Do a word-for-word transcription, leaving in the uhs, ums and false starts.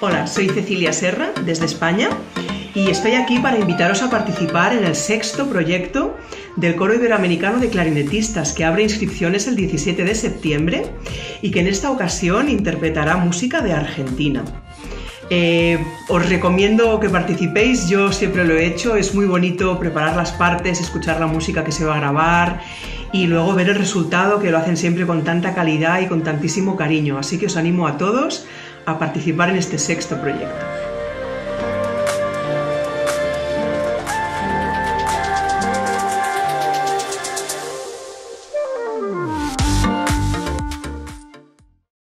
Hola, soy Cecilia Serra, desde España, y estoy aquí para invitaros a participar en el sexto proyecto del Coro Iberoamericano de Clarinetistas, que abre inscripciones el diecisiete de septiembre y que en esta ocasión interpretará música de Argentina. Eh, os recomiendo que participéis, yo siempre lo he hecho, es muy bonito preparar las partes, escuchar la música que se va a grabar y luego ver el resultado, que lo hacen siempre con tanta calidad y con tantísimo cariño, así que os animo a todos a participar en este sexto proyecto.